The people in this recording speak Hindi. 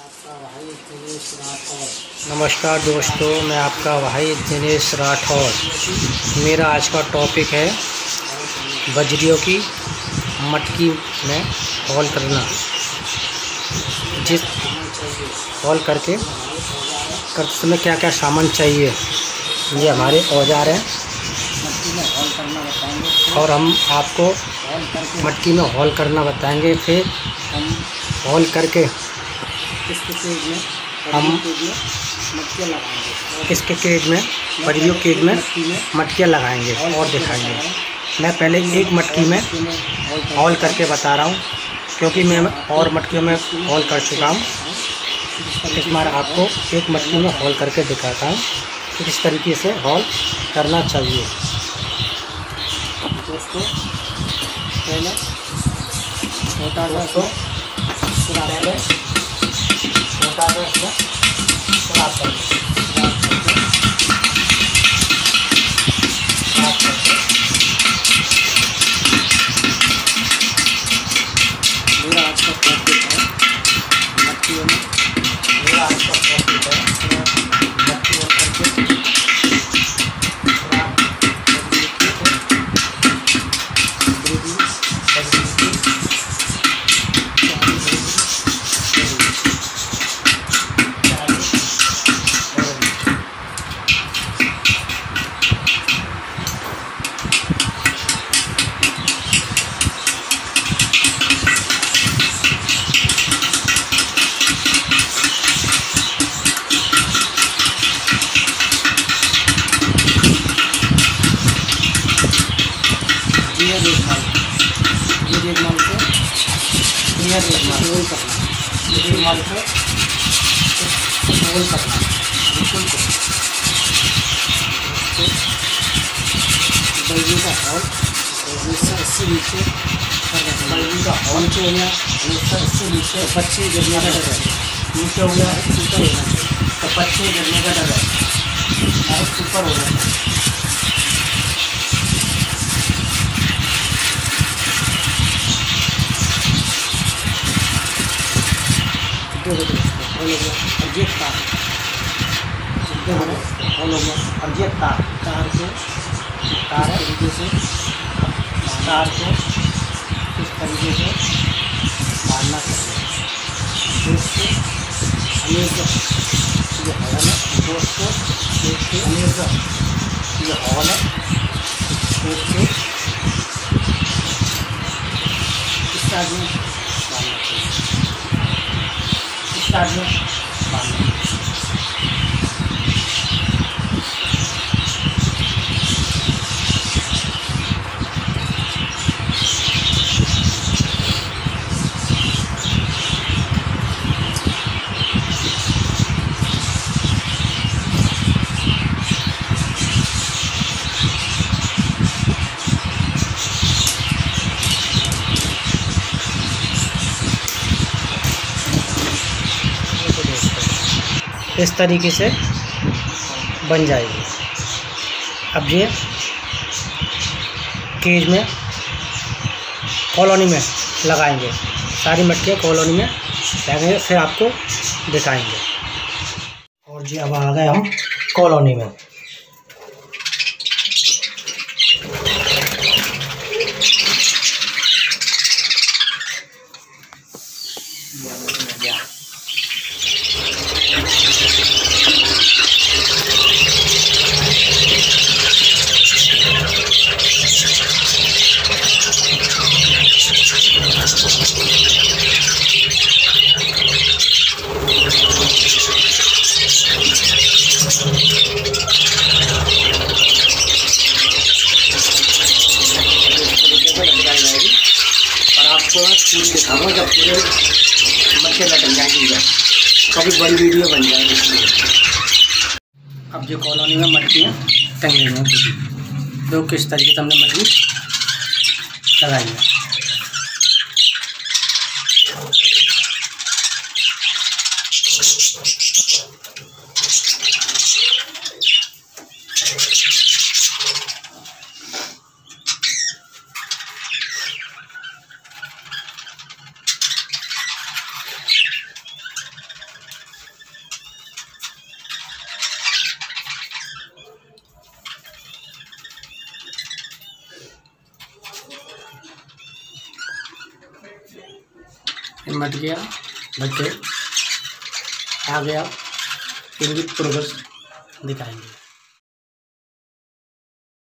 नमस्कार दोस्तों, मैं आपका भाई दिनेश राठौर। मेरा आज का टॉपिक है बजरियों की मटकी में हॉल करना। जिस हॉल करते समय क्या क्या सामान चाहिए, ये हमारे औजार हैं और हम आपको मटकी में हॉल करना बताएंगे। फिर हॉल करके हम इसके केज में बजरियों केज में मटकियाँ लगाएंगे और दिखाएंगे। मैं पहले एक मटकी में हॉल करके बता रहा हूँ, क्योंकि मैं और मटकियों में हॉल कर चुका हूँ। इस बार आपको एक मटकी में हॉल करके दिखाता हूँ कि किस तरीके से हॉल करना चाहिए। दोस्तों पहले छोटा सा बच्चे गिरने का डर है, नीचे हो गया ऊपर होना चाहिए, तो बच्चे गिरने का डर है और ऊपर हो जाता है। तार तरीके से इस तरीके से मारना चाहिए। दोस्तों हमेशा ये हॉल है, दोस्तों देखिए हमेशा ये हॉल है, दोस्तों इस टाइप में मारना चाहिए, इस टाइप में मारना चाहिए। इस तरीके से बन जाएगी। अब ये केज में कॉलोनी में लगाएंगे, सारी मटकियाँ कॉलोनी में लगाएंगे, फिर आपको दिखाएंगे। और जी अब आ गए हम कॉलोनी में। पूरी दिखाऊंगा जब पूरे मटके लटक जाएंगे, कभी बड़ी वीडियो बन जाएगी इसलिए। अब जो कॉलोनी में मटकियाँ टंगी हुई हैं, तो किस तरीके से हमने मटकी लगाई है। इन मटकियाँ भट्टे आगे आप इनकी प्रोग्रेस दिखाएंगे।